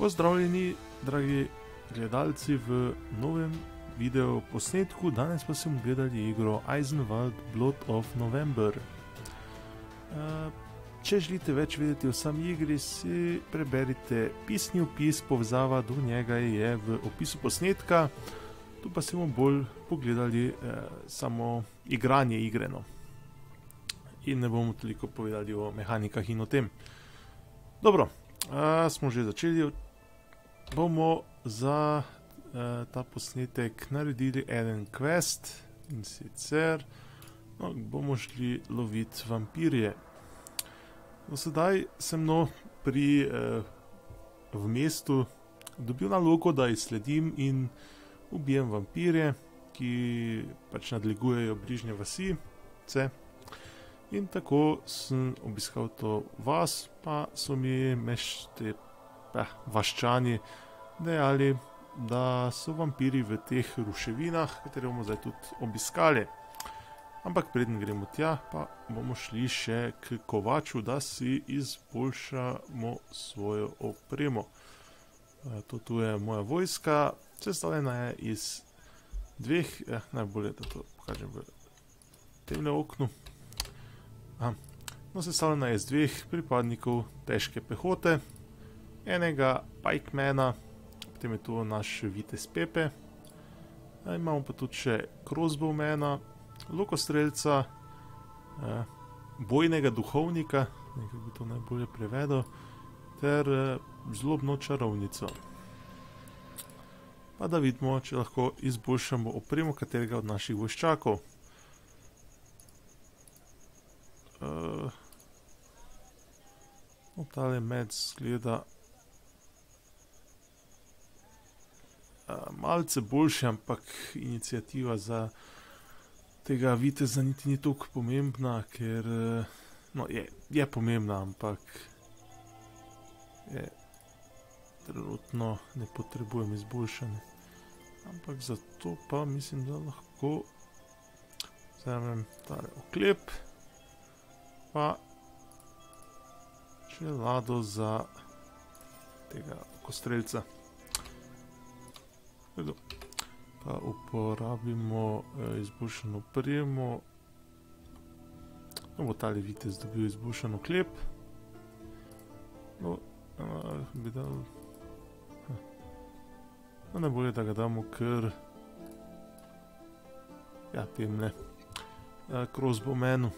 Pozdravljeni, dragi gledalci, v novem video posnetku. Danes pa sem gledali igro Eisenwald Blood of November. Če želite več vedeti o sami igri, si preberite pisni opis, povezava do njega je v opisu posnetka. Tu pa si bomo bolj pogledali samo igranje igre, no. In ne bomo toliko povedali o mehanikah in o tem. Dobro, smo že začeli. Bomo za ta posnetek naredili en quest, in sicer bomo šli loviti vampirje. Do sedaj sem v mestu dobil nalogo, da izsledim in ubijem vampirje, ki pač nadlegujejo bližnje vasi. In tako sem obiskal to vas, pa so mi vaščani dejali, da so vampiri v teh ruševinah, katere bomo zdaj tudi obiskali. Ampak preden gremo tja, pa bomo šli še k kovaču, da si izboljšamo svojo opremo. Tu je moja vojska, sestavljena je iz dveh, najbolje, da to pokažem v temle oknu. Sestavljena je iz dveh pripadnikov težke pehote, enega pikemana, potem je tu naš vitez Pepe, imamo pa tudi še crossbowmana, lokostrelca, bojnega duhovnika, nekaj bi to najbolje prevedel, ter zlobno čarovnico. Pa da vidimo, če lahko izboljšamo opremo katerega od naših vojščakov. Tale med zgleda malce boljši, ampak iniciativa za tega viteza niti ni toliko pomembna, ker je pomembna, ampak trenutno ne potrebujem izboljšanja. Ampak zato pa mislim, da lahko vzamem tale oklep, pa čelado za tega lokostrelca. Pa uporabimo izboljšano opremo. Bo tale vitez dobil izboljšan oklep. Bi dal... najbolje, da ga damo kar... temle. Crossbowmanu.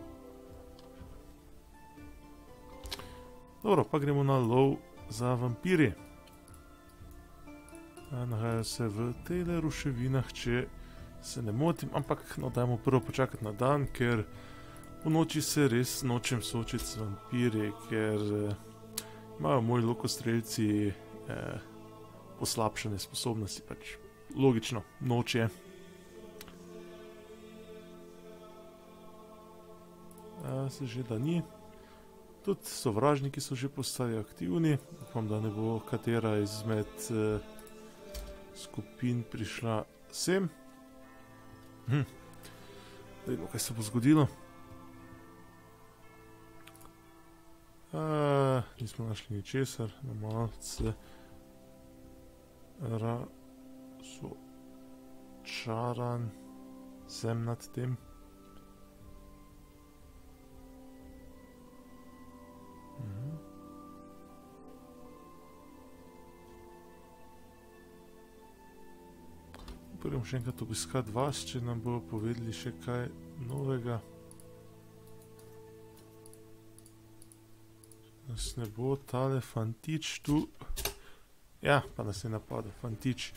Dobro, pa gremo na lov za vampirje. Nahajajo se v tele ruševinah, če se ne motim, ampak dajmo prvo počakati na dan, ker v noči se res nočem soočiti z vampirje, ker imajo moji lokostrelci poslabšane sposobnosti, pač logično, noč je. Se že da ni. Tudi sovražniki so že postali aktivni, upam, da ne bo katera izmed skupin prišla sem. Da vidimo, kaj se bo zgodilo. Nismo našli ničesar, malce razočaran sem nad tem. Prvo še enkrat obiskati vas, če nam bodo povedali še kaj novega. Nas ne bo tale fantič tu... pa nas je napadel fantič.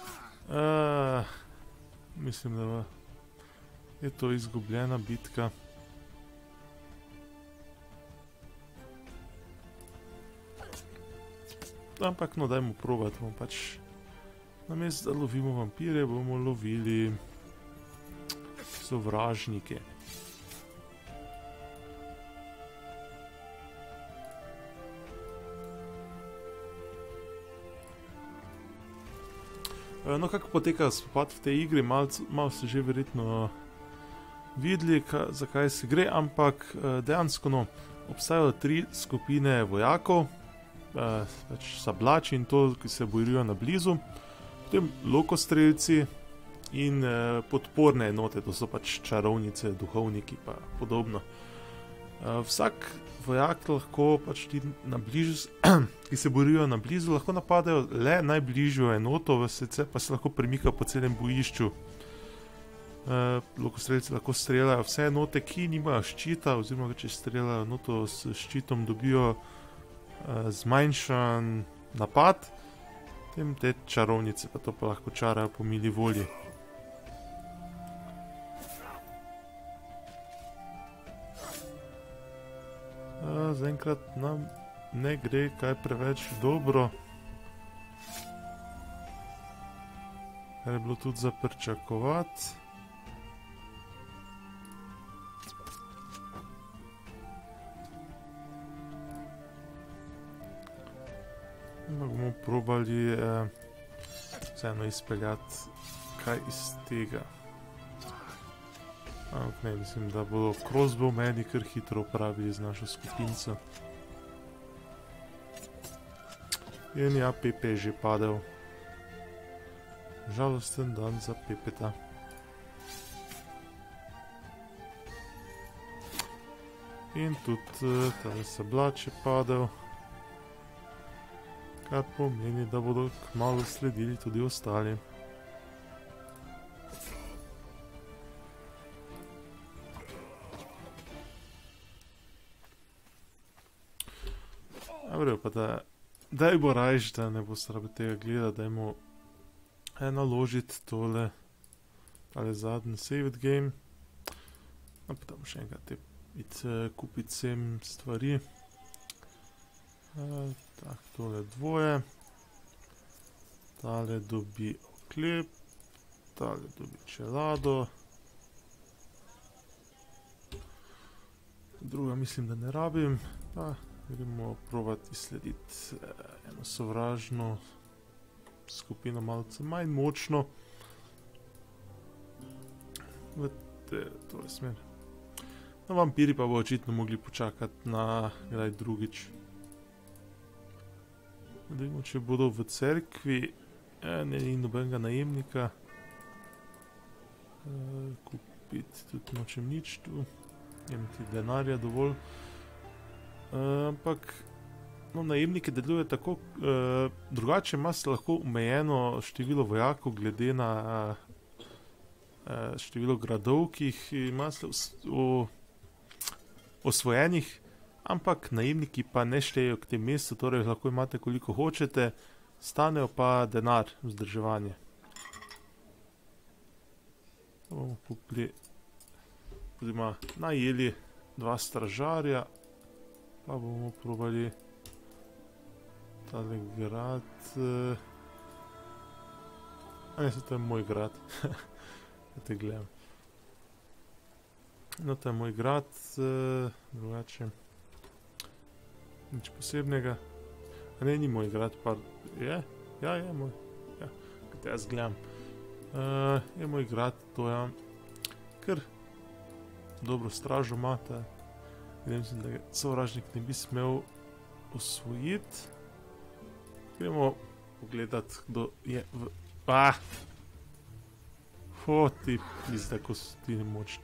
Mislim, da je to izgubljena bitka. Ampak dajmo probati, bomo pač... Namesto da lovimo vampire, bomo lovili sovražnike. Kako poteka spopad v tej igri, malo ste že verjetno videli, zakaj se gre, ampak dejansko obstajajo 3 skupine vojakov. pač sablači in to, ki se borijo na blizu. Potem lokostrelci in podporne enote, to so pač čarovnice, duhovniki pa podobno. Vsak vojak lahko pač ti na bližju, ki se borijo na blizu, lahko napadajo le najbližjo enoto, sicer pa se lahko premika po celem bojišču. Lokostrelci lahko streljajo vse enote, ki nimajo ščita, oziroma če streljajo enoto s ščitom, dobijo zmanjšan napad. Potem te čarovnice pa to pa lahko čarajo po mili volji. Zaenkrat nam ne gre kaj preveč dobro. Kar je bilo tudi za pričakovati. Bomo probali vseeno izpeljati kaj iz tega. Ampak ne, mislim, da bodo crossbow meni kar hitro upravili z našo skupinco. In ja, Pepe je že padel. Žalosten dan za Pepeta. In tudi tale sablač je padel. Kar pomeni, da bodo kmalu sledili tudi ostali. Dobro, pa daj bo rajš, da ne bo srabe tega gledati, dajmo naložiti tole zadnji saved game. No, pa damo še enkrat kupiti sem stvari. Tak, tole dvoje. Tale dobi oklep. Tale dobi čelado. Druga mislim, da ne rabim. Pa gremo probati izslediti eno sovražno skupino malce manj močno. V tole smer. No, vampiri pa bo očitno mogli počakati na kdaj drugič. Dajmo, če bodo v cerkvi, ni nobenega najemnika. Kupiti tudi nočem nič tu, imam ti denarja dovolj. Ampak, no, najemniki deluje tako, drugače ima se lahko omejeno število vojakov glede na število gradov, ki jih ima se osvojenih. Ampak najemniki pa ne štejejo k tem mestu, torej lahko imate koliko hočete, stanejo pa denar, vzdrževanje. Bomo kupili, oziroma najeli 2 stražarja, pa bomo probali tale grad. Ne, to je moj grad. Da te gledam. No, to je moj grad, drugače. Nič posebnega. A ne, ni moj grad, pa je? Ja, je moj. Ja, kaj te jaz gledam. Je moj grad, to je kar dobro stražo imate. Mislim, da sovražnik ne bi smel osvojiti. Gremo pogledati, kdo je v... Ti pizda, ko so ti nemočni.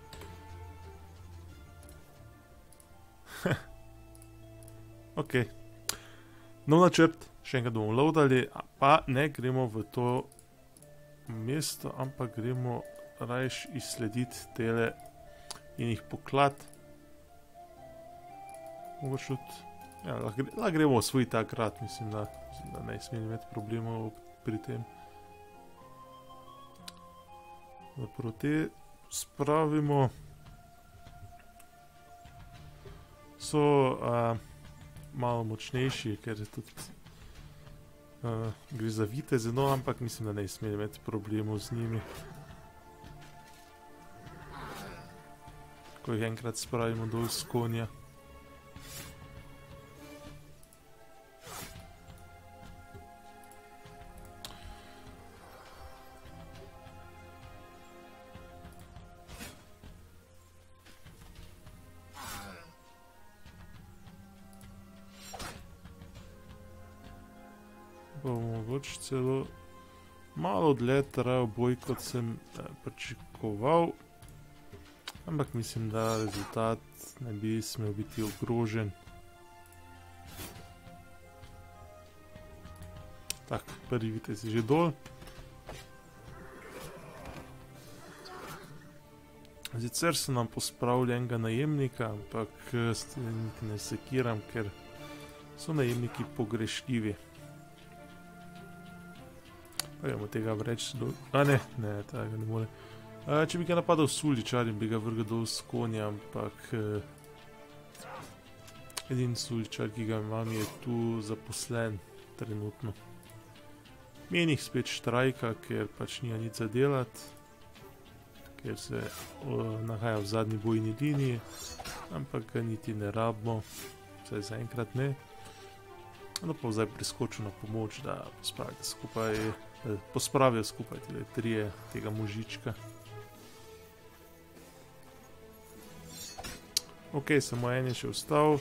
Ok. Nov načrt, še enkrat bomo loadali, pa ne gremo v to mesto, ampak gremo rajš izslediti tele in jih poklati. Mogoče tudi, ja, lahko gremo osvojiti ta grad, mislim, da ne smeli imeti problemov pri tem. Zapravo te spravimo. So malo močnejši, ker je tudi gre za viteze, no, ampak mislim, da ne smeli imeti problemov z njimi. Ko jih enkrat spravimo dol z konja. pa bo mogoče celo malo dlje trajal boj, kot sem pričakoval. Ampak mislim, da rezultat ne bi smel biti ogrožen. Tak, prvi vitez je že dol. Sicer so nam pospravili enega najemnika, ampak s tem niti ne sekiram, ker so najemniki pogrešljivi. Pa gremo tega vreči dol. A ne, tega ne more. Če bi ga napadal suličar in bi ga vrgal dol s konja, ampak edini suličar, ki ga imam, je tu zaposlen trenutno. Menih spet štrajka, ker pač nija nič za delati, ker se nahaja v zadnji bojni liniji, ampak ga niti ne rabimo, vsaj zaenkrat ne. No pa zdaj priskočil na pomoč, da pospravijo skupaj tile trije tega možička. Ok, samo en je še ostal.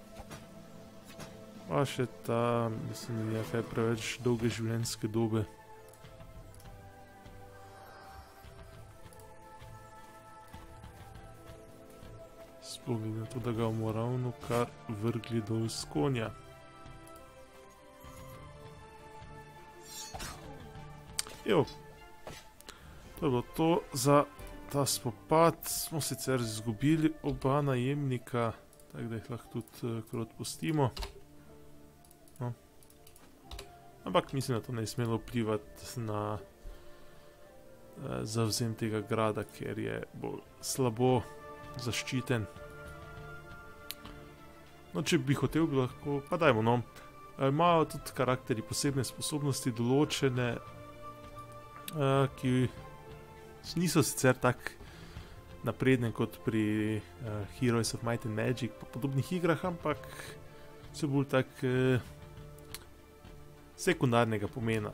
Pa še ta, mislim, da je kaj preveč dolge življenjske dobe. Sploh glede na to, da ga bomo ravno kar vrgli dol s konja. Evo, to je bilo to za ta spopad. Smo sicer izgubili oba najemnika, tako da jih lahko tudi kar odpustimo. No. Ampak mislim, da to ne je smelo vplivati na zavzem tega grada, ker je bolj slabo zaščiten. No, če bi hotel, bi lahko, pa dajmo, no. Imajo tudi karakteri posebne sposobnosti določene, ki niso sicer tak napredne kot pri Heroes of Might and Magic pa podobnih igrah, ampak so bolj tak sekundarnega pomena.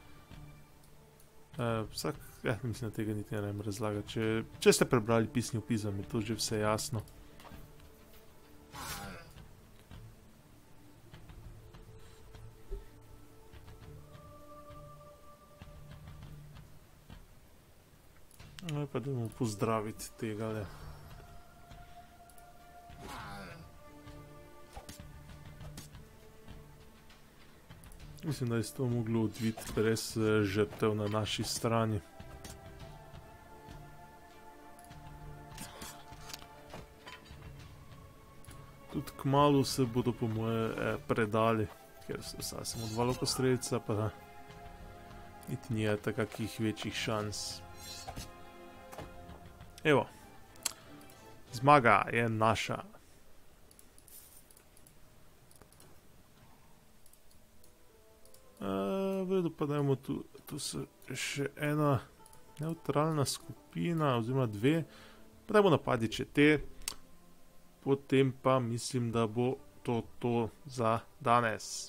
Mislim, da tega niti ne rabim razlagati. Če ste prebrali pisni opis, vam je to že vse jasno. Pa dajmo pozdraviti tegale. Mislim, da je to moglo odviti brez žrtev na naši strani. Tudi kmalu se bodo po moje predali, ker so vsaj samo dva lokostrelca, pa niti nije takakih večjih šans. Evo, zmaga je naša. Vedo pa dajmo tu se še ena neutralna skupina, oziroma dve. Pa dajmo napadi, če te. Potem pa mislim, da bo to za danes.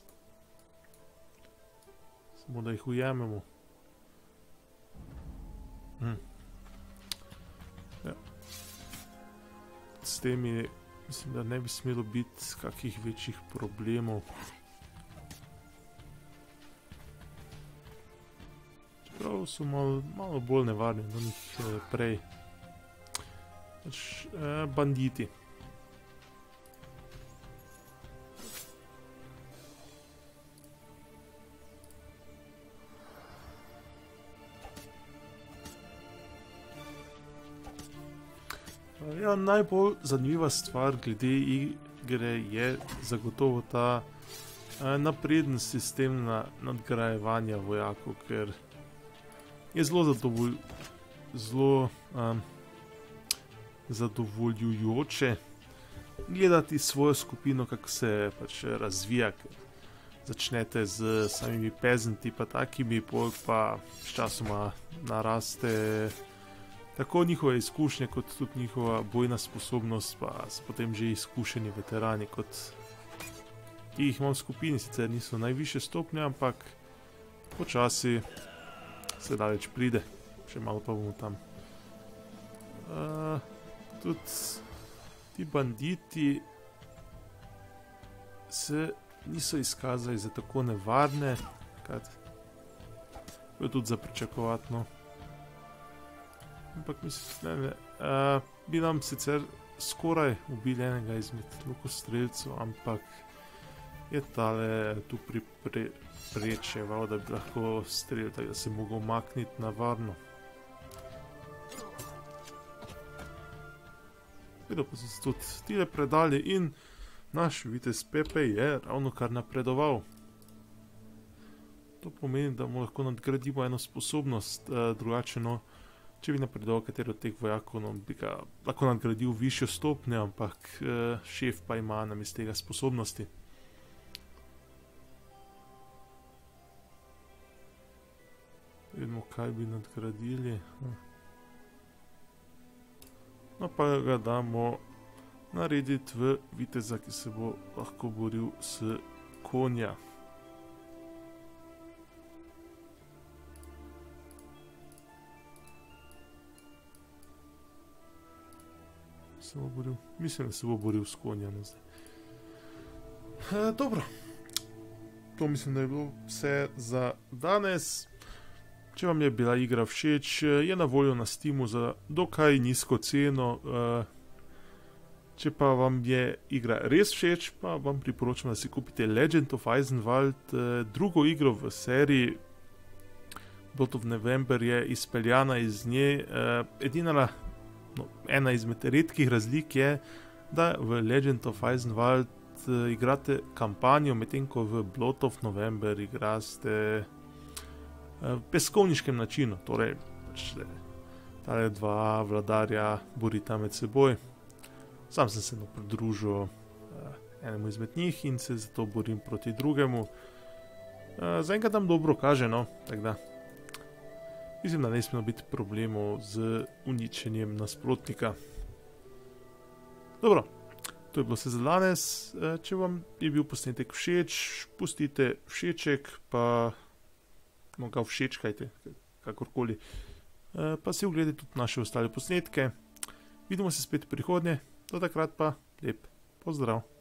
Samo da jih ujamemo. Ja. S temi mislim, da ne bi smelo biti kakih večjih problemov. Čeprav so malo bolj nevarni od njih prej. Banditi. Ja, najbolj zanimiva stvar glede igre je zagotovo ta napreden sistem nadgrajevanja vojakov, ker je zelo zadovoljujoče gledati svojo skupino, kako se pač razvija, ker začnete z samimi peasant'i pa takimi, pa s časoma naraste tako njihove izkušnje, kot tudi njihova bojna sposobnost, pa so potem že izkušeni veterani, kot ki jih imam v skupini, sicer niso najvišje stopnje, ampak počasi se daleč pride, še malo pa bomo tam. Tudi ti banditi se niso izkazali za tako nevarne, je tudi za pričakovati, no. Ampak mislim, ne, bi nam sicer skoraj ubili enega izmed lukostrelcev, ampak je tale tu prečeval, da bi lahko streljal, tako da se mogel umakniti na varno. Videl pa so se tudi tile predali in naš vitez Pepe je ravno kar napredoval. To pomeni, da mu lahko nadgradimo eno sposobnost, drugače no, če bi napredoval kateri od teh vojakov, no, bi ga lahko nadgradil v višjo stopnjo, ampak šef pa ima namesto tega sposobnosti. Vidimo, kaj bi nadgradili. No, pa ga damo narediti v viteza, ki se bo lahko boril s konja. Se bo boril? Mislim, da se bo boril s konjem zdaj. Dobro. To mislim, da je bilo vse za danes. Če vam je bila igra všeč, je na voljo na Steamu za dokaj nizko ceno. Če pa vam je igra res všeč, pa vam priporočam, da si kupite Legend of Eisenwald, drugo igro v seriji. Blood of November je izpeljana iz nje. Ena izmed redkih razlik je, da v Legend of Eisenwald igrate kampanjo, medtem ko v Blood of November igrate v peskovniškem načinu, torej tale dva vladarja borita med seboj. Sam sem se pridružil enemu izmed njih in se zato borim proti drugemu. Zaenkrat nam dobro kaže, no, tako da mislim, da ne smemo biti problemov z uničenjem nasprotnika. Dobro, to je bilo vse za danes. Če vam je bil posnetek všeč, pustite všeček, pa ga všečkajte, kakorkoli. Pa si ogledajte tudi naše ostale posnetke. Vidimo se spet prihodnje, do takrat pa lep pozdrav.